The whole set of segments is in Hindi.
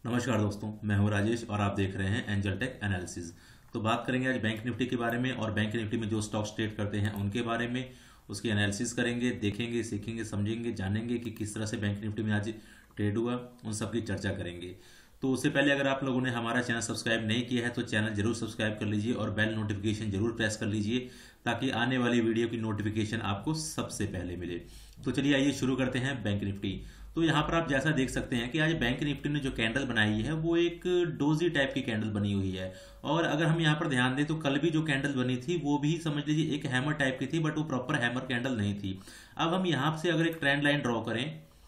नमस्कार दोस्तों, मैं हूं राजेश और आप देख रहे हैं एंजल टेक एनालिसिस। तो बात करेंगे आज बैंक निफ्टी के बारे में और बैंक निफ्टी में जो स्टॉक्स ट्रेड करते हैं उनके बारे में। उसकी एनालिसिस करेंगे, देखेंगे, सीखेंगे, समझेंगे, जानेंगे कि किस तरह से बैंक निफ्टी में आज ट्रेड हुआ, उन सब की चर्चा करेंगे। तो उससे पहले अगर आप लोगों ने हमारा चैनल सब्सक्राइब नहीं किया है तो चैनल जरूर सब्सक्राइब कर लीजिए और बेल नोटिफिकेशन जरूर प्रेस कर लीजिए ताकि आने वाली वीडियो की नोटिफिकेशन आपको सबसे पहले मिले। तो चलिए आइए शुरू करते हैं बैंक निफ्टी। तो यहाँ पर आप जैसा देख सकते हैं कि आज बैंक निफ्टी ने जो कैंडल बनाई है वो एक डोजी टाइप की कैंडल बनी हुई है। और अगर हम यहाँ पर ध्यान दें तो कल भी जो कैंडल बनी थी वो भी समझ लीजिए एक हैमर टाइप की थी, बट वो प्रॉपर हैमर कैंडल नहीं थी। अब हम यहाँ से अगर एक ट्रेंड लाइन ड्रॉ करें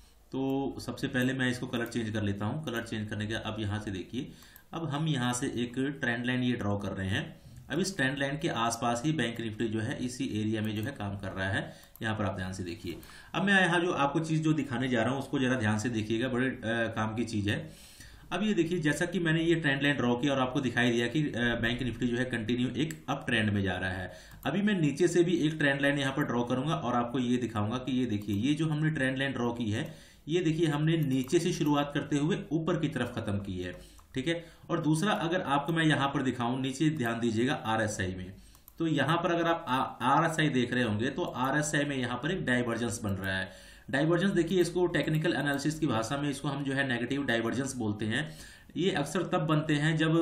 तो सबसे पहले मैं इसको कलर चेंज कर लेता हूँ। कलर चेंज करने के अब यहाँ से देखिए, अब हम यहाँ से एक ट्रेंड लाइन ये ड्रॉ कर रहे हैं। अब इस ट्रेंड लाइन के आसपास ही बैंक निफ्टी जो है इसी एरिया में जो है काम कर रहा है। यहाँ पर आप ध्यान से देखिए। अब मैं यहाँ जो आपको चीज़ जो दिखाने जा रहा हूँ उसको जरा ध्यान से देखिएगा, बड़े काम की चीज़ है। अब ये देखिए, जैसा कि मैंने ये ट्रेंड लाइन ड्रॉ किया और आपको दिखाई दिया कि बैंक निफ्टी जो है कंटिन्यू एक अप ट्रेंड में जा रहा है। अभी मैं नीचे से भी एक ट्रेंड लाइन यहाँ पर ड्रॉ करूंगा और आपको ये दिखाऊंगा कि ये देखिए, ये जो हमने ट्रेंड लाइन ड्रॉ की है ये देखिए हमने नीचे से शुरुआत करते हुए ऊपर की तरफ खत्म की है। ठीक है। और दूसरा, अगर आपको मैं यहाँ पर दिखाऊं, नीचे ध्यान दीजिएगा आरएसआई में, तो यहाँ पर अगर आप आरएसआई देख रहे होंगे तो आरएसआई में यहाँ पर एक डाइवर्जेंस बन रहा है। डाइवर्जेंस देखिए, इसको टेक्निकल एनालिसिस की भाषा में इसको हम जो है नेगेटिव डाइवर्जेंस बोलते हैं। ये अक्सर तब बनते हैं जब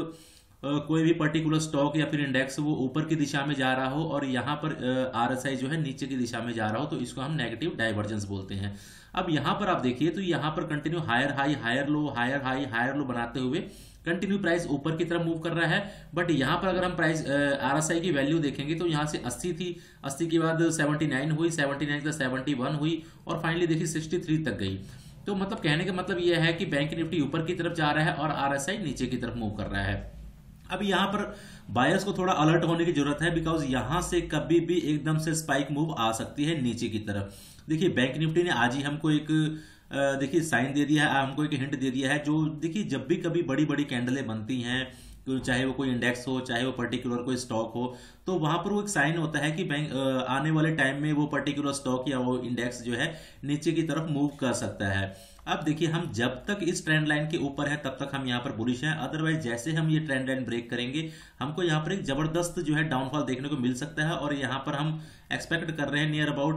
कोई भी पर्टिकुलर स्टॉक या फिर इंडेक्स वो ऊपर की दिशा में जा रहा हो और यहाँ पर आरएसआई जो है नीचे की दिशा में जा रहा हो, तो इसको हम नेगेटिव डाइवर्जेंस बोलते हैं। अब यहाँ पर आप देखिए तो यहाँ पर continue higher high higher low higher high higher low बनाते हुए कंटिन्यू प्राइस ऊपर की तरफ मूव कर रहा है। बट यहाँ पर अगर हम प्राइस आरएसआई की वैल्यू देखेंगे तो यहाँ से 80 थी, 80 के बाद 79 हुई, 79 से 71 हुई और फाइनली देखिए 63 तक गई। तो मतलब कहने का मतलब यह है कि बैंक निफ्टी ऊपर की तरफ जा रहा है और आरएसआई नीचे की तरफ मूव कर रहा है। अब यहाँ पर बायर्स को थोड़ा अलर्ट होने की जरूरत है, बिकॉज यहाँ से कभी भी एकदम से स्पाइक मूव आ सकती है नीचे की तरफ। देखिए, बैंक निफ्टी ने आज ही हमको एक देखिए साइन दे दिया है, हमको एक हिंट दे दिया है। जो देखिए, जब भी कभी बड़ी बड़ी कैंडलें बनती हैं, चाहे वो कोई इंडेक्स हो चाहे वो पर्टिकुलर कोई स्टॉक हो, तो वहां पर वो एक साइन होता है कि बैंक आने वाले टाइम में वो पर्टिकुलर स्टॉक या वो इंडेक्स जो है नीचे की तरफ मूव कर सकता है। अब देखिए, हम जब तक इस ट्रेंड लाइन के ऊपर है तब तक हम यहाँ पर बुलिश हैं। अदरवाइज जैसे हम ये ट्रेंड लाइन ब्रेक करेंगे हमको यहाँ पर एक जबरदस्त जो है डाउनफॉल देखने को मिल सकता है। और यहाँ पर हम एक्सपेक्ट कर रहे हैं नियर अबाउट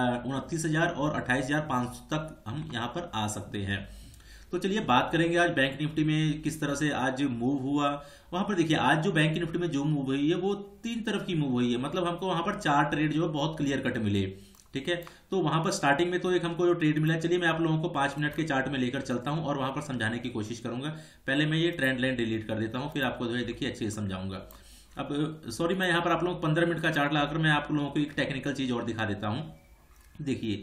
29,000 और 28,500 तक हम यहाँ पर आ सकते हैं। तो चलिए बात करेंगे आज बैंक निफ्टी में किस तरह से आज मूव हुआ। वहां पर देखिए, आज जो बैंक निफ्टी में जो मूव हुई है वो तीन तरफ की मूव हुई है। मतलब हमको वहां पर चार ट्रेड जो है बहुत क्लियर कट मिले। ठीक है। तो वहां पर स्टार्टिंग में तो एक हमको जो ट्रेड मिला, चलिए मैं आप लोगों को 5 मिनट के चार्ट में लेकर चलता हूं और वहां पर समझाने की कोशिश करूंगा। पहले मैं ये ट्रेंड लाइन डिलीट कर देता हूं, फिर आपको जो है देखिए अच्छे से समझाऊंगा। अब सॉरी, मैं यहाँ पर आप लोगों को 15 मिनट का चार्ट लगाकर मैं आप लोगों को एक टेक्निकल चीज और दिखा देता हूँ। देखिए,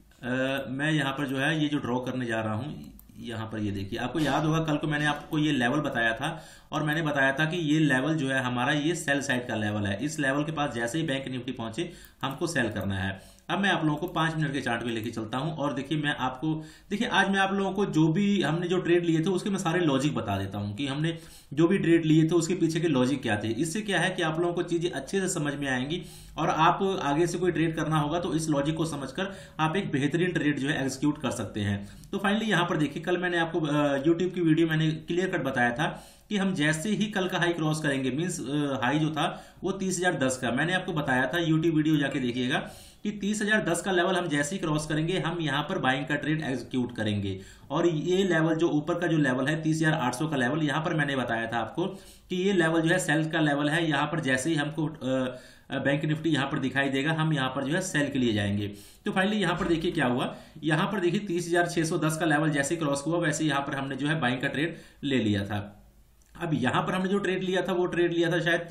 मैं यहाँ पर जो है ये जो ड्रॉ करने जा रहा हूँ, यहाँ पर ये देखिए, आपको याद होगा कल को मैंने आपको ये लेवल बताया था और मैंने बताया था कि ये लेवल जो है हमारा ये सेल साइड का लेवल है। इस लेवल के पास जैसे ही बैंक निफ्टी पहुंचे हमको सेल करना है। अब मैं आप लोगों को 5 मिनट के चार्ट में लेके चलता हूं और देखिए, मैं आपको देखिए आज मैं आप लोगों को जो भी हमने जो ट्रेड लिए थे उसके मैं सारे लॉजिक बता देता हूं कि हमने जो भी ट्रेड लिए थे उसके पीछे के लॉजिक क्या थे। इससे क्या है कि आप लोगों को चीजें अच्छे से समझ में आएंगी और आप आगे से कोई ट्रेड करना होगा तो इस लॉजिक को समझकर आप एक बेहतरीन ट्रेड जो है एग्जीक्यूट कर सकते हैं। तो फाइनली यहाँ पर देखिए, कल मैंने आपको यूट्यूब की वीडियो मैंने क्लियर कट बताया था कि हम जैसे ही कल का हाई क्रॉस करेंगे, मींस हाई जो था वो 30,010 का, मैंने आपको बताया था, यूट्यूब वीडियो जाके देखिएगा कि 30,010 का लेवल हम जैसे ही क्रॉस करेंगे हम यहां पर बाइंग का ट्रेड एग्जीक्यूट करेंगे। और ये लेवल जो ऊपर का जो लेवल है 30,800 का लेवल, यहां पर मैंने बताया था आपको कि ये लेवल जो है सेल का लेवल है। यहां पर जैसे ही हमको बैंक निफ्टी यहां पर दिखाई देगा हम यहां पर जो है सेल के लिए जाएंगे। तो फाइनली यहां पर देखिए क्या हुआ, यहां पर देखिए 30,610 का लेवल जैसे क्रॉस हुआ वैसे यहां पर हमने जो है बाइंग का ट्रेड ले लिया था। अब यहां पर हमने जो ट्रेड लिया था वो ट्रेड लिया था शायद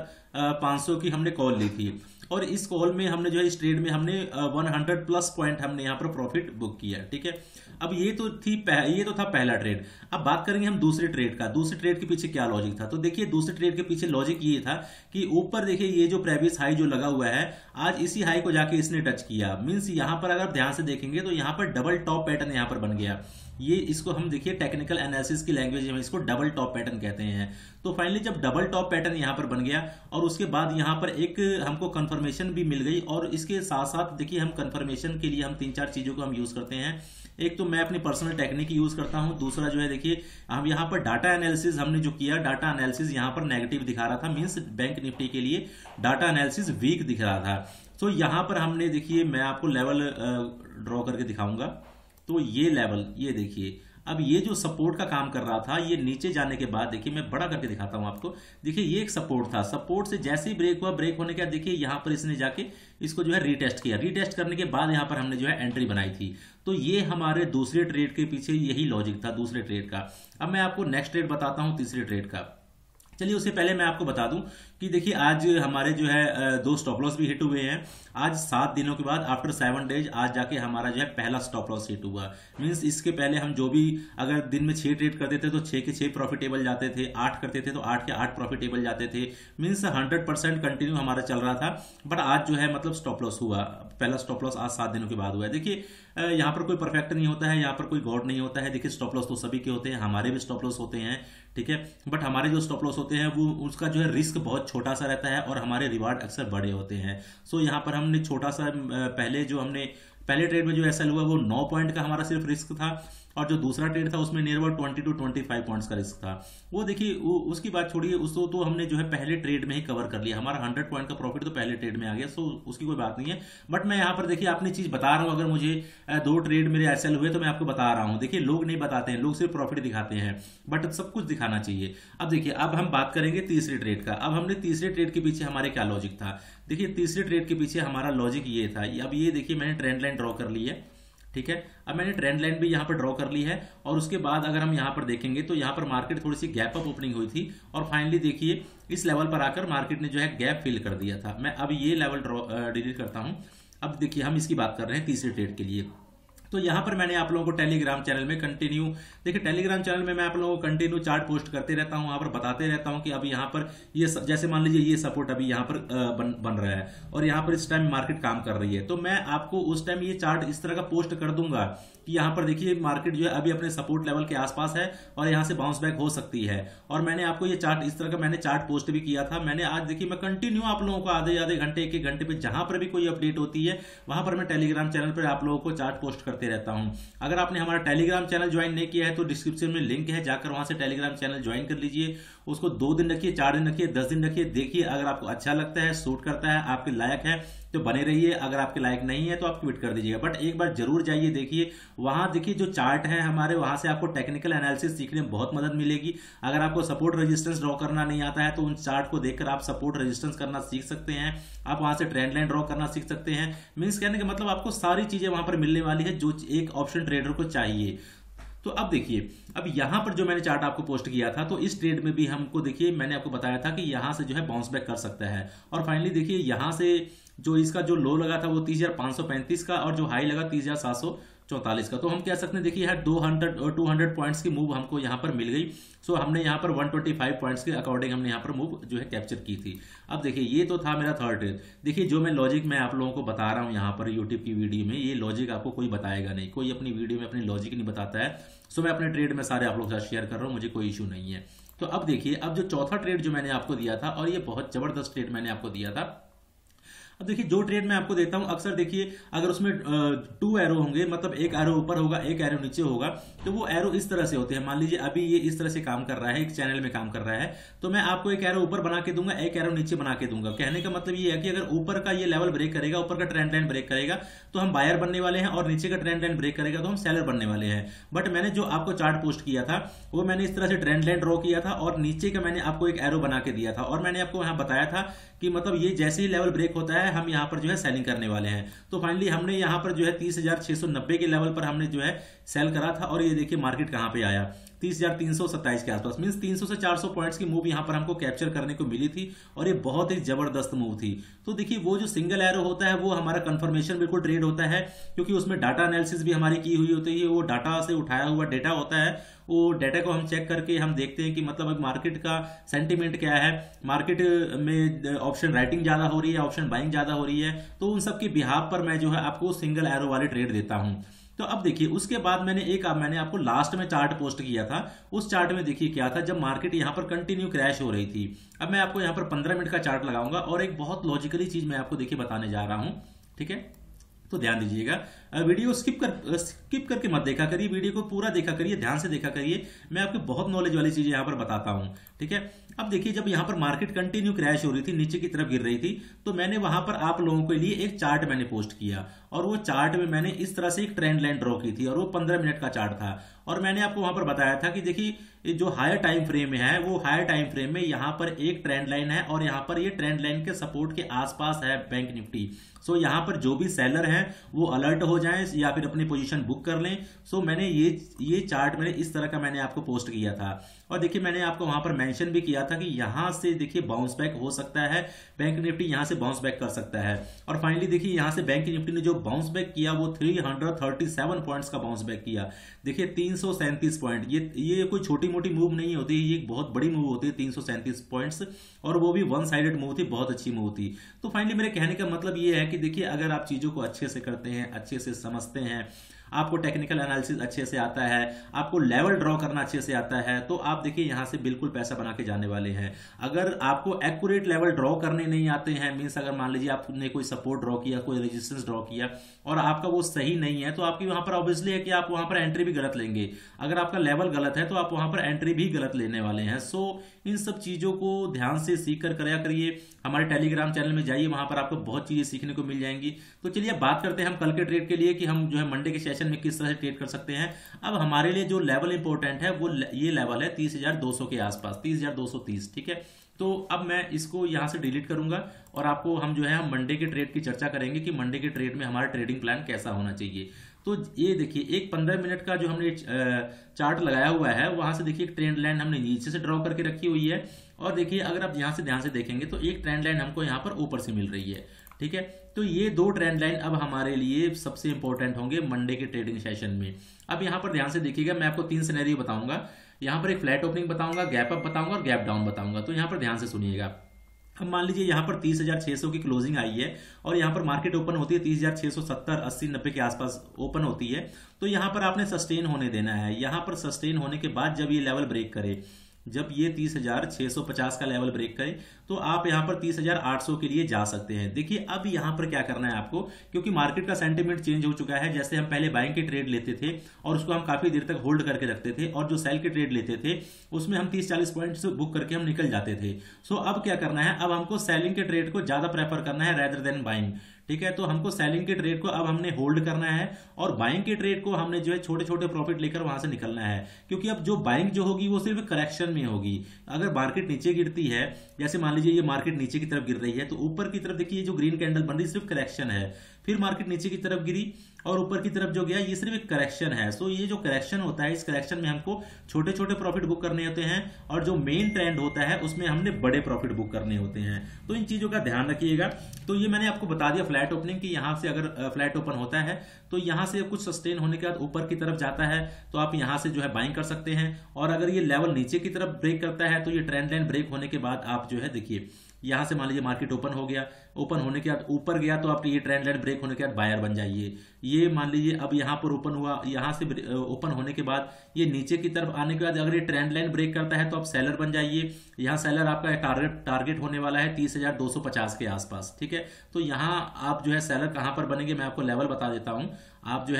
30,500 की हमने कॉल ली थी और इस कॉल में हमने जो है इस ट्रेड में हमने 100 प्लस पॉइंट हमने यहां पर प्रॉफिट बुक किया। ठीक है। अब ये तो था पहला ट्रेड। अब बात करेंगे हम दूसरे ट्रेड का। दूसरे ट्रेड के पीछे क्या लॉजिक था, तो देखिए दूसरे ट्रेड के पीछे लॉजिक ये था कि ऊपर देखिए ये जो प्रीवियस हाई जो लगा हुआ है आज इसी हाई को जाके इसने टच किया। मींस यहां पर अगर ध्यान से देखेंगे तो यहां पर डबल टॉप पैटर्न यहां पर बन गया। ये इसको हम देखिए टेक्निकल एनालिसिस की लैंग्वेज में इसको डबल टॉप पैटर्न कहते हैं। तो फाइनली जब डबल टॉप पैटर्न यहाँ पर बन गया और उसके बाद यहाँ पर एक हमको कंफर्मेशन भी मिल गई, और इसके साथ साथ देखिए हम कंफर्मेशन के लिए हम 3-4 चीजों को हम यूज करते हैं। एक तो मैं अपनी पर्सनल टेक्निक यूज करता हूं, दूसरा जो है देखिए हम यहाँ पर डाटा एनालिसिस हमने जो किया, डाटा एनालिसिस यहाँ पर नेगेटिव दिखा रहा था, मींस बैंक निफ्टी के लिए डाटा एनालिसिस वीक दिख रहा था। तो यहाँ पर हमने देखिए मैं आपको लेवल ड्रॉ करके दिखाऊंगा। तो ये लेवल ये देखिए, अब ये जो सपोर्ट का काम कर रहा था, ये नीचे जाने के बाद देखिए मैं बड़ा करके दिखाता हूं आपको। देखिए ये एक सपोर्ट था, सपोर्ट से जैसे ही ब्रेक हुआ, ब्रेक होने के बाद देखिए यहां पर इसने जाके इसको जो है रीटेस्ट किया, रीटेस्ट करने के बाद यहां पर हमने जो है एंट्री बनाई थी। तो ये हमारे दूसरे ट्रेड के पीछे यही लॉजिक था दूसरे ट्रेड का। अब मैं आपको नेक्स्ट ट्रेड बताता हूं, तीसरे ट्रेड का। चलिए उससे पहले मैं आपको बता दूं कि देखिए आज हमारे जो है 2 स्टॉप लॉस भी हिट हुए हैं। आज 7 दिनों के बाद आफ्टर 7 डेज आज जाके हमारा जो है पहला स्टॉप लॉस हिट हुआ। मींस इसके पहले हम जो भी अगर दिन में 6 ट्रेड करते थे तो 6 के 6 प्रॉफिटेबल जाते थे, 8 करते थे तो 8 के 8 प्रॉफिटेबल जाते थे। मींस 100% कंटिन्यू हमारा चल रहा था। बट आज जो है मतलब स्टॉप लॉस हुआ, पहला स्टॉप लॉस आज 7 दिनों के बाद हुआ है। देखिए यहाँ पर कोई परफेक्ट नहीं होता है, यहाँ पर कोई गॉड नहीं होता है। देखिए स्टॉप लॉस तो सभी के होते हैं, हमारे भी स्टॉप लॉस होते हैं, ठीक है। बट हमारे जो स्टॉप लॉस होते हैं वो उसका जो है रिस्क बहुत छोटा सा रहता है और हमारे रिवार्ड अक्सर बड़े होते हैं। सो यहाँ पर हमने छोटा सा पहले ट्रेड में जो ऐसा हुआ वो 9 पॉइंट का हमारा सिर्फ रिस्क था, और जो दूसरा ट्रेड था उसमें नियर अबाउट 20 to 25 पॉइंट्स का रिस्क था। वो देखिए उसकी बात छोड़िए, उसको तो हमने जो है पहले ट्रेड में ही कवर कर लिया। हमारा 100 पॉइंट का प्रॉफिट तो पहले ट्रेड में आ गया, सो उसकी कोई बात नहीं है। बट मैं यहाँ पर देखिए अपनी चीज बता रहा हूँ। अगर मुझे 2 ट्रेड मेरे ऐसे हुए तो मैं आपको बता रहा हूँ। देखिए लोग नहीं बताते हैं, लोग सिर्फ प्रॉफिट दिखाते हैं, बट सब कुछ दिखाना चाहिए। अब देखिए अब हम बात करेंगे तीसरे ट्रेड का। अब हमने तीसरे ट्रेड के पीछे हमारे क्या लॉजिक था। देखिए तीसरे ट्रेड के पीछे हमारा लॉजिक ये था, अब ये देखिए मैंने ट्रेंड लाइन ड्रॉ कर ली है, ठीक है। अब मैंने ट्रेंड लाइन भी यहाँ पर ड्रॉ कर ली है, और उसके बाद अगर हम यहाँ पर देखेंगे तो यहाँ पर मार्केट थोड़ी सी गैप अप ओपनिंग हुई थी, और फाइनली देखिए इस लेवल पर आकर मार्केट ने जो है गैप फिल कर दिया था। मैं अब ये लेवल डिलीट करता हूँ। अब देखिए हम इसकी बात कर रहे हैं तीसरे ट्रेड के लिए। तो यहाँ पर मैंने आप लोगों को टेलीग्राम चैनल में कंटिन्यू, देखिए टेलीग्राम चैनल में मैं आप लोगों को कंटिन्यू चार्ट पोस्ट करते रहता हूँ, वहां पर बताते रहता हूँ कि अभी यहाँ पर ये जैसे मान लीजिए ये सपोर्ट अभी यहाँ पर बन रहा है, और यहाँ पर इस टाइम मार्केट काम कर रही है। तो मैं आपको उस टाइम ये चार्ट इस तरह का पोस्ट कर दूंगा कि यहाँ पर देखिए मार्केट जो है अभी अपने सपोर्ट लेवल के आसपास है और यहाँ से बाउंस बैक हो सकती है। और मैंने आपको ये चार्ट इस तरह का मैंने चार्ट पोस्ट भी किया था। मैंने आज देखिए मैं कंटिन्यू आप लोगों को आधे आधे घंटे, 1-1 घंटे पे जहां पर भी कोई अपडेट होती है वहां पर मैं टेलीग्राम चैनल पर आप लोगों को चार्ट पोस्ट करते रहता हूं। अगर आपने हमारा टेलीग्राम चैनल ज्वाइन नहीं किया है तो डिस्क्रिप्शन में लिंक है, जाकर वहां से टेलीग्राम चैनल ज्वाइन कर लीजिए। उसको 2 दिन रखिए, 4 दिन रखिए, 10 दिन रखिए, देखिए अगर आपको अच्छा लगता है, सूट करता है, आपके लायक है तो बने रहिए, अगर आपके लायक नहीं है तो आप क्विट कर दीजिएगा। बट एक बार जरूर जाइए, देखिए वहां देखिए जो चार्ट है हमारे, वहां से आपको टेक्निकल एनालिसिस सीखने में बहुत मदद मिलेगी। अगर आपको सपोर्ट रेजिस्टेंस ड्रॉ करना नहीं आता है तो उन चार्ट को देखकर आप सपोर्ट रेजिस्टेंस करना सीख सकते हैं। आप वहां से ट्रेंड लाइन ड्रॉ करना सीख सकते हैं। मींस कहने का मतलब आपको सारी चीजें वहां पर मिलने वाली है जो एक ऑप्शन ट्रेडर को चाहिए। तो अब देखिए, अब यहां पर जो मैंने चार्ट आपको पोस्ट किया था, तो इस ट्रेड में भी हमको देखिए मैंने आपको बताया था कि यहां से जो है बाउंस बैक कर सकता है। और फाइनली देखिए यहां से जो इसका जो लो लगा था वो 30,535 का, और जो हाई लगा 30,744 का। तो हम कह सकते हैं देखिए यार 200 पॉइंट्स की मूव हमको यहाँ पर मिल गई। सो हमने यहाँ पर 125 पॉइंट्स के अकॉर्डिंग हमने यहाँ पर मूव जो है कैप्चर की थी। अब देखिए ये तो था मेरा थर्ड ट्रेड। देखिए जो मैं लॉजिक मैं आप लोगों को बता रहा हूँ यहाँ पर यूट्यूब की वीडियो में, ये लॉजिक आपको कोई बताएगा नहीं, कोई अपनी वीडियो में अपनी लॉजिक नहीं बताता है। सो मैं अपने ट्रेड में सारे आप लोगों के साथ शेयर कर रहा हूँ, मुझे कोई इशू नहीं है। तो अब देखिए, अब जो चौथा ट्रेड जो मैंने आपको दिया था, और ये बहुत जबरदस्त ट्रेड मैंने आपको दिया था। अब देखिए जो ट्रेड मैं आपको देता हूं, अक्सर देखिए अगर उसमें 2 एरो होंगे, मतलब एक एरो ऊपर होगा, एक एरो नीचे होगा, तो वो एरो इस तरह से होते हैं। मान लीजिए अभी ये इस तरह से काम कर रहा है, एक चैनल में काम कर रहा है, तो मैं आपको एक एरो ऊपर बना के दूंगा, एक एरो नीचे बना के दूंगा। कहने का मतलब ये है कि अगर ऊपर का ये लेवल ब्रेक करेगा, ऊपर का ट्रेंड लाइन ब्रेक करेगा तो हम बायर बनने वाले हैं, और नीचे का ट्रेंड लाइन ब्रेक करेगा तो हम सेलर बनने वाले हैं। बट मैंने जो आपको चार्ट पोस्ट किया था वो मैंने इस तरह से ट्रेंड लाइन ड्रॉ किया था, और नीचे का मैंने आपको एक एरो बना के दिया था, और मैंने आपको यहाँ बताया था कि मतलब ये जैसे ही लेवल ब्रेक होता है हम यहाँ पर जो है सेलिंग करने वाले हैं। तो फाइनली हमने यहाँ पर जो है 30,690 के लेवल पर हमने जो है सेल करा था, और ये देखिए मार्केट कहाँ पे आया, 30,327 के आसपास। मींस 300 से 400 पॉइंट्स की मूव यहाँ पर हमको कैप्चर करने को मिली थी, और ये बहुत ही जबरदस्त मूव थी। तो देखिए वो जो सिंगल एरो होता है वो हमारा कंफर्मेशन बिल्कुल ट्रेड होता है, क्योंकि उसमें डाटा एनालिसिस भी हमारी की हुई होती है। वो डाटा से उठाया हुआ डेटा होता है, वो डेटा को हम चेक करके हम देखते हैं कि मतलब अब मार्केट का सेंटीमेंट क्या है, मार्केट में ऑप्शन राइटिंग ज्यादा हो रही है, ऑप्शन बाइंग ज्यादा हो रही है। तो उन सब के बिहाफ पर मैं जो है आपको सिंगल एरो वाले ट्रेड देता हूं। तो अब देखिए उसके बाद मैंने आपको लास्ट में चार्ट पोस्ट किया था। उस चार्ट में देखिए क्या था, जब मार्केट यहां पर कंटिन्यू क्रैश हो रही थी। अब मैं आपको यहां पर 15 मिनट का चार्ट लगाऊंगा और एक बहुत लॉजिकली चीज मैं आपको देखिए बताने जा रहा हूं, ठीक है। तो ध्यान दीजिएगा, वीडियो स्किप करके मत देखा करिए, वीडियो को पूरा देखा करिए, ध्यान से देखा करिए। मैं आपको बहुत नॉलेज वाली चीजें यहां पर बताता हूं, ठीक है। अब देखिए जब यहां पर मार्केट कंटिन्यू क्रैश हो रही थी, नीचे की तरफ गिर रही थी, तो मैंने वहां पर आप लोगों के लिए एक चार्ट मैंने पोस्ट किया और वो चार्ट में मैंने इस तरह से एक ट्रेंड लाइन ड्रॉ की थी और वो 15 मिनट का चार्ट था। और मैंने आपको वहां पर बताया था कि देखिए जो हायर टाइम फ्रेम है, वो हायर टाइम फ्रेम में यहां पर एक ट्रेंड लाइन है और यहां पर ये ट्रेंड लाइन के सपोर्ट के आसपास है बैंक निफ्टी। सो यहां पर जो भी सेलर हैं वो अलर्ट हो जाएं या फिर अपनी पोजीशन बुक कर लें। सो मैंने ये चार्ट मैंने इस तरह का मैंने आपको पोस्ट किया था और देखिए मैंने आपको वहां पर मेंशन भी किया था कि यहां से देखिए बाउंस बैक हो सकता है, बैंक निफ्टी यहां से बाउंस बैक कर सकता है। और फाइनली देखिए यहां से बैंक निफ्टी ने जो बाउंस बैक किया वो 337 पॉइंट्स का बाउंस बैक किया। देखिए 337 पॉइंट, ये कोई छोटी मोटी मूव नहीं होती, ये एक बहुत बड़ी मूव होती है 337 पॉइंट्स, और वो भी वन साइडेड मूव थी, बहुत अच्छी मूव थी। तो फाइनली मेरे कहने का मतलब ये है कि देखिए अगर आप चीजों को अच्छे से करते हैं, अच्छे से समझते हैं, आपको टेक्निकल एनालिसिस अच्छे से आता है, आपको लेवल ड्रॉ करना अच्छे से आता है, तो आप देखिए यहां से बिल्कुल पैसा बना के जाने वाले हैं। अगर आपको एक्यूरेट लेवल ड्रॉ करने नहीं आते हैं, मींस अगर मान लीजिए आपने कोई सपोर्ट ड्रॉ किया, कोई रेजिस्टेंस ड्रॉ किया और आपका वो सही नहीं है, तो आपकी वहां पर ऑब्वियसली है कि आप वहां पर एंट्री भी गलत लेंगे। अगर आपका लेवल गलत है तो आप वहां पर एंट्री भी गलत लेने वाले हैं। सो इन सब चीजों को ध्यान से सीख कर कराया करिए। हमारे टेलीग्राम चैनल में जाइए, वहां पर आपको बहुत चीजें सीखने को मिल जाएंगी। तो चलिए अब बात करते हैं हम कल के ट्रेड के लिए कि हम जो है मंडे के सेशन में किस तरह से ट्रेड कर सकते हैं। अब हमारे लिए जो लेवल इंपॉर्टेंट है वो ये लेवल है 30,200 के आसपास, 30,230, ठीक है। तो अब मैं इसको यहां से डिलीट करूंगा और आपको हम जो है हम मंडे के ट्रेड की चर्चा करेंगे कि मंडे के ट्रेड में हमारा ट्रेडिंग प्लान कैसा होना चाहिए। तो ये देखिए एक 15 मिनट का जो हमने चार्ट लगाया हुआ है, वहां से देखिए एक ट्रेंड लाइन हमने नीचे से ड्रॉ करके रखी हुई है और देखिए अगर आप यहां से ध्यान से देखेंगे तो एक ट्रेंड लाइन हमको यहां पर ऊपर से मिल रही है, ठीक है। तो ये दो ट्रेंड लाइन अब हमारे लिए सबसे इंपॉर्टेंट होंगे मंडे के ट्रेडिंग सेशन में। अब यहां पर ध्यान से देखिएगा, मैं आपको 3 सिनेरियो बताऊंगा। यहां पर एक फ्लैट ओपनिंग बताऊंगा, गैप अप बताऊंगा और गैप डाउन बताऊंगा। तो यहां पर ध्यान से सुनिएगा। अब मान लीजिए यहां पर 30,600 की क्लोजिंग आई है और यहां पर मार्केट ओपन होती है 30,670, 80, 90 के आसपास ओपन होती है। तो यहां पर आपने सस्टेन होने देना है। यहां पर सस्टेन होने के बाद जब ये लेवल ब्रेक करे, जब ये 30,650 का लेवल ब्रेक करे, तो आप यहां पर 30,800 के लिए जा सकते हैं। देखिए अब यहां पर क्या करना है आपको, क्योंकि मार्केट का सेंटीमेंट चेंज हो चुका है। जैसे हम पहले बाइंग के ट्रेड लेते थे और उसको हम काफी देर तक होल्ड करके रखते थे और जो सेल के ट्रेड लेते थे उसमें हम 30-40 पॉइंट्स बुक करके हम निकल जाते थे। सो अब क्या करना है, अब हमको सेलिंग के ट्रेड को ज्यादा प्रेफर करना है रेदर देन बाइंग, ठीक है। तो हमको सेलिंग के ट्रेड को अब हमने होल्ड करना है और बाइंग के ट्रेड को हमने जो है छोटे छोटे प्रॉफिट लेकर वहां से निकलना है, क्योंकि अब जो बाइंग जो होगी वो सिर्फ करेक्शन में होगी। अगर मार्केट नीचे गिरती है, जैसे मान लीजिए ये मार्केट नीचे की तरफ गिर रही है, तो ऊपर की तरफ देखिए जो ग्रीन कैंडल बन रही सिर्फ करेक्शन है। फिर मार्केट नीचे की तरफ गिरी और ऊपर की तरफ जो गया, ये सिर्फ एक करेक्शन है। सो ये जो करेक्शन होता है, इस करेक्शन में हमको छोटे छोटे प्रॉफिट बुक करने होते हैं और जो मेन ट्रेंड होता है उसमें हमने बड़े प्रॉफिट बुक करने होते हैं। तो इन चीजों का ध्यान रखिएगा। तो ये मैंने आपको बता दिया फ्लैट ओपनिंग की, यहां से अगर फ्लैट ओपन होता है तो यहां से कुछ सस्टेन होने के बाद ऊपर की तरफ जाता है तो आप यहां से जो है बाइंग कर सकते हैं। और अगर ये लेवल नीचे की तरफ ब्रेक करता है तो ये ट्रेंड लाइन ब्रेक होने के बाद आप जो है देखिए यहां से मान लीजिए मार्केट ओपन हो गया, ओपन होने के बाद ऊपर गया तो आप ये ट्रेंड लाइन ब्रेक होने के बाद बायर बन जाइए। ये मान लीजिए अब यहां पर ओपन हुआ, यहां से ओपन होने के बाद ये नीचे की तरफ आने के बाद अगर ये ट्रेंड लाइन ब्रेक करता है तो आप सेलर बन जाइए। यहां सेलर आपका टारगेट होने वाला है 30,250 के आसपास, ठीक है। तो यहां आप जो है सेलर कहां पर बनेंगे, मैं आपको लेवल बता देता हूं। आप जो है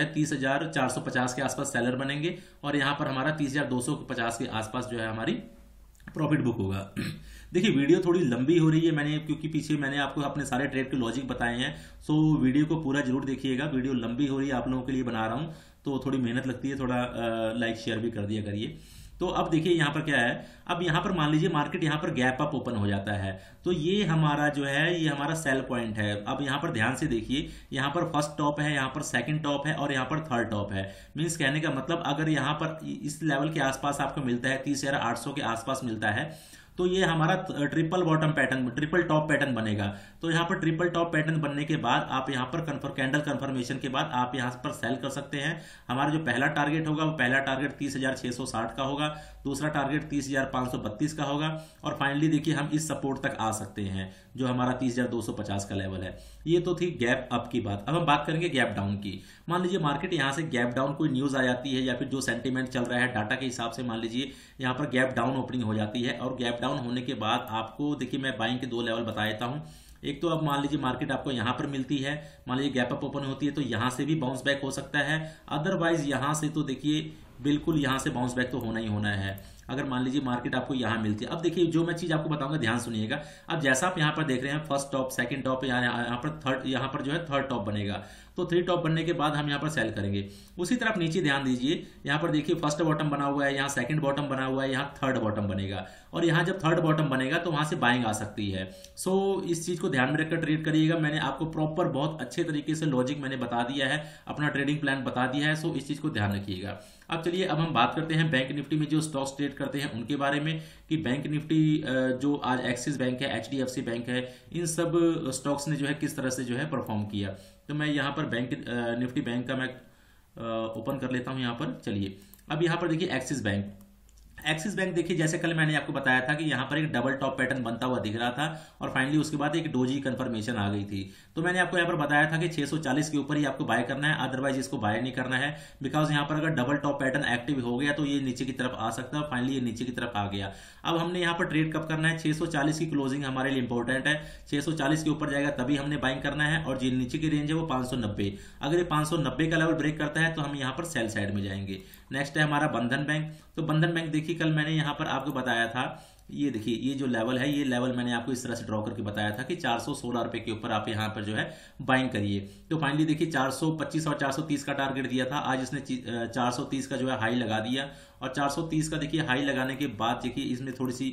30,450 के आसपास सेलर बनेंगे और यहां पर हमारा 30,250 के आसपास जो है हमारी प्रॉफिट बुक होगा। देखिए वीडियो थोड़ी लंबी हो रही है, क्योंकि पीछे मैंने आपको अपने सारे ट्रेड के लॉजिक बताए हैं। सो वीडियो को पूरा जरूर देखिएगा। वीडियो लंबी हो रही है, आप लोगों के लिए बना रहा हूं तो थोड़ी मेहनत लगती है, थोड़ा लाइक शेयर भी कर दिया करिए। तो अब देखिए यहां पर क्या है, अब यहां पर मान लीजिए मार्केट यहां पर गैप अप ओपन हो जाता है तो ये हमारा जो है ये हमारा सेल पॉइंट है। अब यहां पर ध्यान से देखिए, यहां पर फर्स्ट टॉप है, यहां पर सेकंड टॉप है और यहां पर थर्ड टॉप है। मींस कहने का मतलब अगर यहां पर इस लेवल के आसपास आपको मिलता है, 30,800 के आसपास मिलता है, तो ये हमारा triple bottom pattern, triple top pattern बनेगा। तो यहाँ पर ट्रिपल टॉप पैटर्न बनने के बाद आप यहाँ पर कैंडल कंफर्मेशन के बाद आप यहाँ पर सेल कर सकते हैं। हमारा जो पहला टारगेट होगा वो पहला टारगेट 30,660 का होगा, दूसरा टारगेट 30,532 का होगा, और फाइनली देखिए हम इस सपोर्ट तक आ सकते हैं जो हमारा 30,250 का लेवल है। ये तो थी गैप अप की बात। अब हम बात करेंगे गैप डाउन की। मान लीजिए मार्केट यहाँ से गैप डाउन, कोई न्यूज आ जाती है या फिर जो सेंटीमेंट चल रहा है डाटा के हिसाब से, मान लीजिए यहाँ पर गैप डाउन ओपनिंग हो जाती है, और गैप डाउन होने के बाद आपको देखिए मैं बाइंग के दो लेवल बता देता हूँ। एक तो अब मान लीजिए मार्केट आपको यहां पर मिलती है, मान लीजिए गैप अप ओपन होती है तो यहां से भी बाउंस बैक हो सकता है, अदरवाइज यहां से तो देखिए बिल्कुल यहां से बाउंस बैक तो होना ही होना है अगर मान लीजिए मार्केट आपको यहां मिलती है। अब देखिए जो मैं चीज आपको बताऊंगा ध्यान सुनिएगा। अब जैसा आप यहां पर देख रहे हैं फर्स्ट टॉप, सेकंड टॉप, यहाँ पर थर्ड, यहाँ पर जो है थर्ड टॉप बनेगा, तो थ्री टॉप बनने के बाद हम यहाँ पर सेल करेंगे। उसी तरह आप नीचे ध्यान दीजिए, यहाँ पर देखिए फर्स्ट बॉटम बना हुआ है, यहाँ सेकंड बॉटम बना हुआ है, यहाँ थर्ड बॉटम बनेगा, और यहाँ जब थर्ड बॉटम बनेगा तो वहां से बाइंग आ सकती है। सो इस चीज को ध्यान में रखकर ट्रेड करिएगा। मैंने आपको प्रॉपर बहुत अच्छे तरीके से लॉजिक मैंने बता दिया है, अपना ट्रेडिंग प्लान बता दिया है, सो इस चीज को ध्यान रखिएगा। अब चलिए अब हम बात करते हैं बैंक निफ्टी में जो स्टॉक्स ट्रेड करते हैं उनके बारे में, कि बैंक निफ्टी जो आज एक्सिस बैंक है, HDFC बैंक है, इन सब स्टॉक्स ने जो है किस तरह से जो है परफॉर्म किया। तो मैं यहाँ पर बैंक निफ्टी बैंक का मैं ओपन कर लेता हूँ यहाँ पर। चलिए अब यहाँ पर देखिए एक्सिस बैंक देखिए, जैसे कल मैंने आपको बताया था कि यहाँ पर एक डबल टॉप पैटर्न बनता हुआ दिख रहा था, और फाइनली उसके बाद एक डोजी कंफर्मेशन आ गई थी। तो मैंने आपको यहाँ पर बताया था कि 640 के ऊपर ही आपको बाय करना है, अदरवाइज इसको बाय नहीं करना है, बिकॉज यहाँ पर अगर डबल टॉप पैटर्न एक्टिव हो गया तो ये नीचे की तरफ आ सकता है, और फाइनली ये नीचे की तरफ आ गया। अब हमने यहाँ पर ट्रेड कब करना है, 640 की क्लोजिंग हमारे लिए इंपॉर्टेंट है, 640 के ऊपर जाएगा तभी हमने बाइंग करना है, और जो नीचे की रेंज है वो 590। अगर ये 590 का लेवल ब्रेक करता है तो हम यहाँ पर सेल साइड में जाएंगे। नेक्स्ट है हमारा बंधन बैंक। तो बंधन बैंक देखिए कल मैंने यहाँ पर आपको बताया था, ये देखिए ये जो लेवल है, ये लेवल मैंने आपको इस तरह से ड्रॉ करके बताया था कि 416 रुपए के ऊपर आप यहाँ पर जो है बाइंग करिए। तो फाइनली देखिए 425 और 430 का टारगेट दिया था, आज इसने 430 का जो है हाई लगा दिया, और 430 का देखिए हाई लगाने के बाद देखिए इसमें थोड़ी सी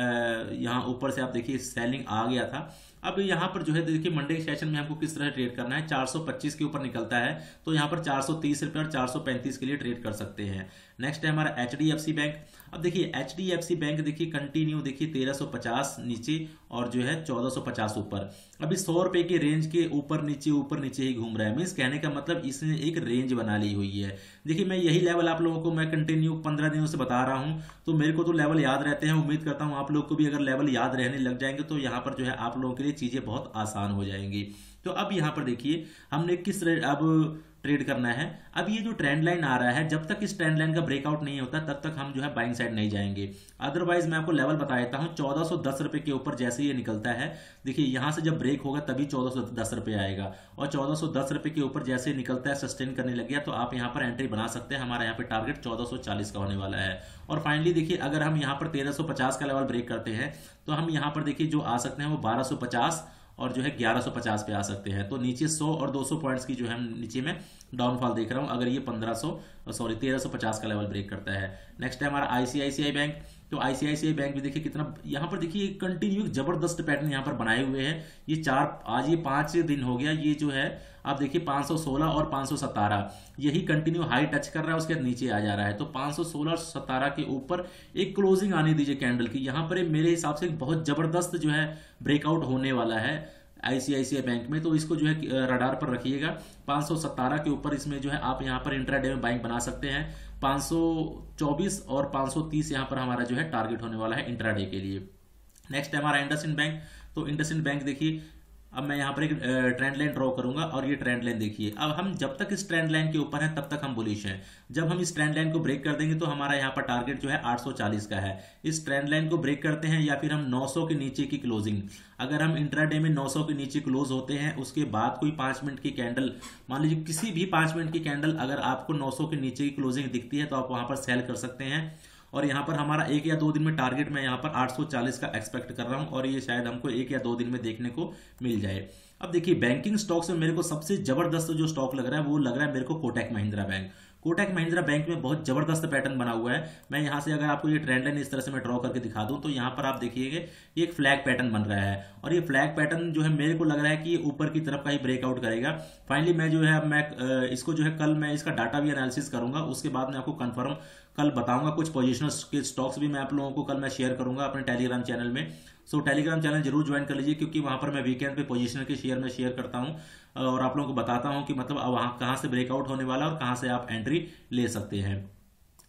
यहाँ ऊपर से आप देखिए सेलिंग आ गया था। अब यहाँ पर जो है देखिए मंडे के सेशन में हमको किस तरह ट्रेड करना है, 425 के ऊपर निकलता है तो यहाँ पर 430 रुपए और 435 के लिए ट्रेड कर सकते हैं। नेक्स्ट है हमारा HDFC बैंक। अब देखिए HDFC बैंक देखिए कंटिन्यू देखिए 1350 नीचे और जो है 1450 ऊपर, अभी 100 रुपए की रेंज के ऊपर नीचे ही घूम रहा है। मीन्स कहने का मतलब इसने एक रेंज बना ली हुई है। देखिए मैं यही लेवल आप लोगों को मैं कंटिन्यू 15 दिनों से बता रहा हूं, तो मेरे को तो लेवल याद रहते हैं। उम्मीद करता हूं आप लोग को भी अगर लेवल याद रहने लग जाएंगे तो यहाँ पर जो है आप लोगों के लिए चीजें बहुत आसान हो जाएंगी। तो अब यहाँ पर देखिए हमने किस अब ट्रेड करना है। अब ये जो ट्रेंड लाइन आ रहा है, जब तक इस ट्रेंड लाइन का ब्रेकआउट नहीं होता तब तक हम जो है बाइंग साइड नहीं जाएंगे। अदरवाइज मैं आपको लेवल बता देता हूं, 1410 रुपए के ऊपर जैसे ये निकलता है, देखिए यहां से जब ब्रेक होगा तभी 1410 रुपए आएगा, और 1410 रुपए के ऊपर जैसे निकलता है सस्टेन करने लग गया तो आप यहां पर एंट्री बना सकते हैं। हमारा यहाँ पे टारगेट 1440 का होने वाला है। और फाइनली देखिए अगर हम यहाँ पर 1350 का लेवल ब्रेक करते हैं तो हम यहाँ पर देखिए जो आ सकते हैं वो 1250 और जो है 1150 पे आ सकते हैं। तो नीचे 100 और 200 पॉइंट्स की जो है नीचे में डाउनफॉल देख रहा हूं अगर ये 1350 का लेवल ब्रेक करता है। नेक्स्ट है हमारा ICICI बैंक। तो ICICI बैंक भी देखिए कितना, यहाँ पर देखिए कंटिन्यू जबरदस्त पैटर्न यहाँ पर बनाए हुए हैं। ये आज ये 5 दिन हो गया, ये जो है आप देखिए 516 और 517 यही कंटिन्यू हाई टच कर रहा है, उसके नीचे आ जा रहा है। तो 516 और 17 के ऊपर एक क्लोजिंग आने दीजिए कैंडल की, यहाँ पर मेरे हिसाब से बहुत जबरदस्त जो है ब्रेकआउट होने वाला है ICICI बैंक में। तो इसको जो है रडार पर रखिएगा। 517 के ऊपर इसमें जो है आप यहाँ पर इंट्राडे में बाइंग बना सकते हैं। 524 और 530 यहाँ पर हमारा जो है टारगेट होने वाला है इंट्राडे के लिए। नेक्स्ट है हमारा इंडसइंड बैंक। तो इंडसइंड बैंक देखिए अब मैं यहाँ पर एक ट्रेंड लाइन ड्रॉ करूंगा और ये ट्रेंड लाइन देखिए। अब हम जब तक इस ट्रेंड लाइन के ऊपर हैं तब तक हम बुलिश हैं। जब हम इस ट्रेंड लाइन को ब्रेक कर देंगे तो हमारा यहाँ पर टारगेट जो है 840 का है। इस ट्रेंड लाइन को ब्रेक करते हैं या फिर हम 900 के नीचे की क्लोजिंग, अगर हम इंट्राडे में 900 के नीचे क्लोज होते हैं उसके बाद कोई 5 मिनट की कैंडल, मान लीजिए किसी भी 5 मिनट की कैंडल अगर आपको 900 के नीचे की क्लोजिंग दिखती है तो आप वहां पर सेल कर सकते हैं। और यहाँ पर हमारा 1 या 2 दिन में टारगेट मैं यहाँ पर 840 का एक्सपेक्ट कर रहा हूँ और ये शायद हमको 1 या 2 दिन में देखने को मिल जाए। अब देखिए बैंकिंग स्टॉक्स में मेरे को सबसे जबरदस्त जो स्टॉक लग रहा है वो लग रहा है मेरे को कोटक महिंद्रा बैंक। कोटक महिंद्रा बैंक में बहुत जबरदस्त पैटर्न बना हुआ है। मैं यहाँ से अगर आपको ये ट्रेंड लाइन इस तरह से मैं ड्रॉ करके दिखा दूं तो यहाँ पर आप देखिएगा ये एक फ्लैग पैटर्न बन रहा है और ये फ्लैग पैटर्न जो है मेरे को लग रहा है कि ये ऊपर की तरफ का ही ब्रेकआउट करेगा। फाइनली मैं जो है मैं इसको जो है कल मैं इसका डाटा भी एनालिसिस करूंगा, उसके बाद मैं आपको कंफर्म कल बताऊंगा। कुछ पोजिशनल के स्टॉक्स भी मैं आप लोगों को कल मैं शेयर करूंगा अपने टेलीग्राम चैनल में। सो टेलीग्राम चैनल जरूर ज्वाइन कर लीजिए क्योंकि वहां पर मैं वीकेंड पे पोजीशनल के शेयर में शेयर करता हूं और आप लोगों को बताता हूं कि मतलब वहां कहां से ब्रेकआउट होने वाला है और कहां से आप एंट्री ले सकते हैं।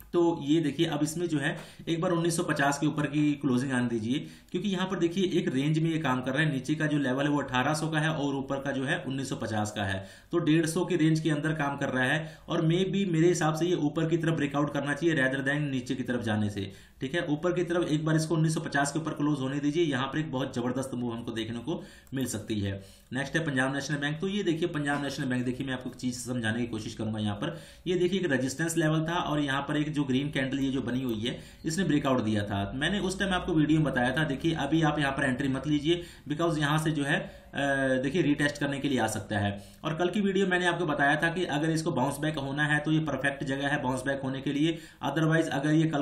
तो ये देखिए अब इसमें जो है एक बार 1950 के ऊपर की क्लोजिंग आने दीजिए, क्योंकि यहाँ पर देखिए एक रेंज में ये काम कर रहा है। नीचे का जो लेवल है वो 1800 का है और ऊपर का जो है 1950 का है, तो 150 की रेंज के अंदर काम कर रहा है। और मे भी मेरे हिसाब से ये ऊपर की तरफ ब्रेकआउट करना चाहिए रेदर देन नीचे की तरफ जाने से। ठीक है, ऊपर की तरफ एक बार इसको 1950 के ऊपर क्लोज होने दीजिए, यहाँ पर एक बहुत जबरदस्त मूव हमको देखने को मिल सकती है। नेक्स्ट है पंजाब नेशनल बैंक। तो ये देखिए पंजाब नेशनल बैंक, देखिए मैं आपको एक चीज समझाने की कोशिश करूंगा। यहाँ पर ये देखिए एक रेजिस्टेंस लेवल था और यहाँ पर एक जो ग्रीन कैंडल ये जो बनी हुई है इसने ब्रेकआउट दिया था। मैंने उस टाइम आपको वीडियो में बताया था, देखिए अभी आप यहाँ पर एंट्री मत लीजिए, बिकॉज यहाँ से जो है देखिए रीटेस्ट करने के लिए आ सकता है। और कल की वीडियो मैंने आपको बताया था कि अगर इसको बाउंस बैक होना है तो ये परफेक्ट जगह है बाउंस बैक होने के लिए। अदरवाइज अगर ये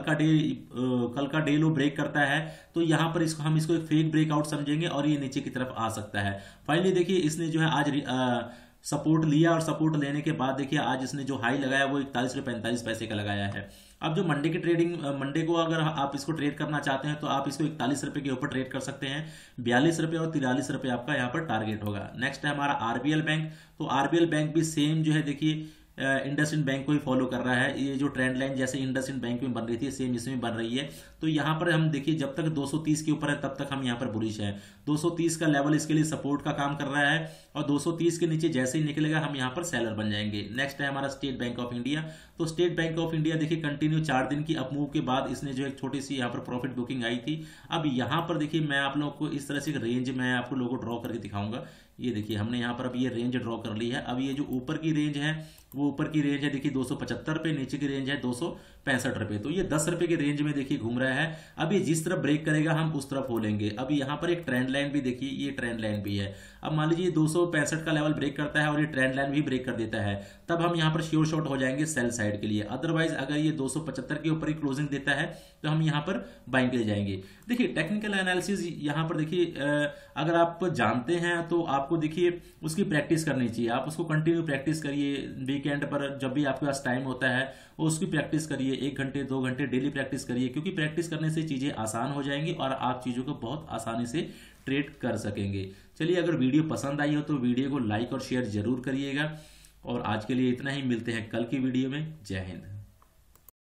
कल का डे लो ब्रेक करता है तो यहाँ पर हम इसको एक फेक ब्रेकआउट समझेंगे और ये नीचे की तरफ आ सकता है। फाइनली देखिए इसने जो है आज सपोर्ट लिया और सपोर्ट लेने के बाद देखिए आज इसने जो हाई लगाया वो 41 रुपये 45 पैसे का लगाया है। अब जो मंडे की ट्रेडिंग, मंडे को अगर आप इसको ट्रेड करना चाहते हैं तो आप इसको 41 रुपये के ऊपर ट्रेड कर सकते हैं। 42 रुपये और 43 रुपये आपका यहाँ पर टारगेट होगा। नेक्स्ट है हमारा आरबीएल बैंक। तो आरबीएल बैंक भी सेम जो है देखिए इंडसइंड बैंक को ही फॉलो कर रहा है। ये जो ट्रेंड लाइन जैसे इंडसइंड बैंक में बन रही थी सेम इसमें बन रही है। तो यहाँ पर हम देखिए जब तक 230 के ऊपर है तब तक हम यहाँ पर बुलिश है। 230 का लेवल इसके लिए सपोर्ट का काम कर रहा है और 230 के नीचे जैसे ही निकलेगा हम यहाँ पर सेलर बन जाएंगे। नेक्स्ट है हमारा स्टेट बैंक ऑफ इंडिया। तो स्टेट बैंक ऑफ इंडिया देखिए कंटिन्यू 4 दिन की अपमूव के बाद इसने जो एक छोटी सी यहाँ पर प्रॉफिट बुकिंग आई थी। अब यहाँ पर देखिए मैं आप लोगों को इस तरह से रेंज मैं आपको लोगों को ड्रॉ करके दिखाऊंगा। ये देखिए हमने यहाँ पर अब ये रेंज ड्रॉ कर ली है। अब ये जो ऊपर की रेंज है वो ऊपर की रेंज है देखिए 275 रुपये, नीचे की रेंज है 265 रुपये। तो ये 10 रुपये की रेंज में देखिए घूम रहा है। अब ये जिस तरफ ब्रेक करेगा हम उस तरफ हो लेंगे। अब यहाँ पर एक ट्रेंड लाइन भी देखिए, ये ट्रेंड लाइन भी है। अब मान लीजिए 265 का लेवल ब्रेक करता है और ये ट्रेंड लाइन भी ब्रेक कर देता है, तब हम यहाँ पर श्योर शॉट हो जाएंगे सेल साइड के लिए। अदरवाइज अगर ये 275 के ऊपर ही क्लोजिंग देता है तो हम यहाँ पर बाइंग के लिए जाएंगे। देखिए टेक्निकल एनालिसिस यहाँ पर देखिए अगर आप जानते हैं तो आपको देखिए उसकी प्रैक्टिस करनी चाहिए। आप उसको कंटिन्यू प्रैक्टिस करिए, वीकेंड पर जब भी आपके पास टाइम होता है उसकी प्रैक्टिस करिए। 1 घंटे 2 घंटे डेली प्रैक्टिस करिए, क्योंकि प्रैक्टिस करने से चीजें आसान हो जाएंगी और आप चीजों को बहुत आसानी से ट्रेड कर सकेंगे। चलिए अगर वीडियो पसंद आई हो तो वीडियो को लाइक और शेयर जरूर करिएगा। और आज के लिए इतना ही, मिलते हैं कल की वीडियो में। जय हिंद।